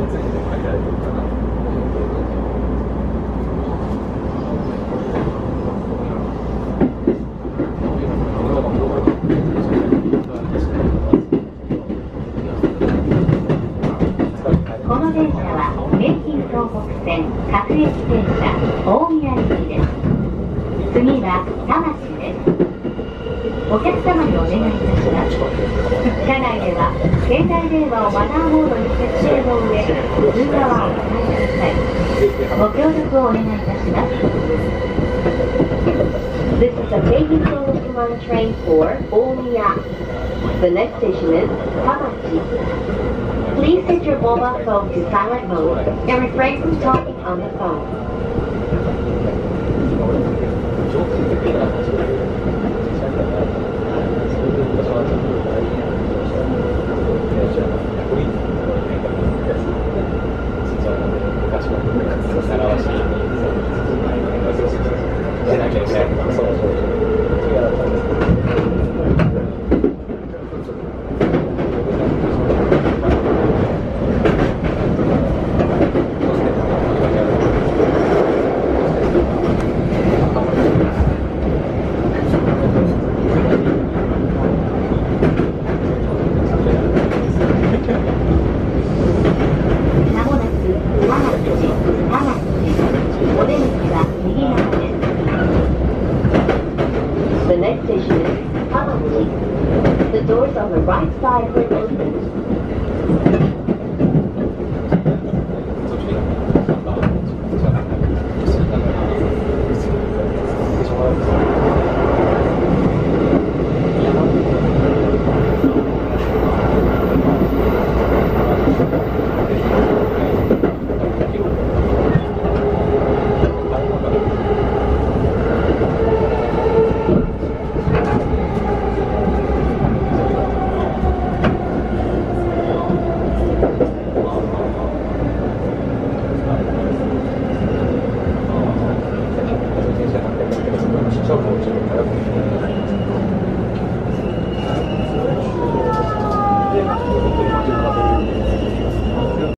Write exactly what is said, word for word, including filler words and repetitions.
の電車は京浜東北線各駅停車大宮行きです。次は田町です。お客様にお願いいたします。車内では携帯電話をマナーモードに設定の上、通話はお控えください。ご協力をお願いいたします。This is a Keihin Tohokuman train for Omiya. The next station is Hamachi. Please set your mobile phone to silent mode and refrain from talking on the phone.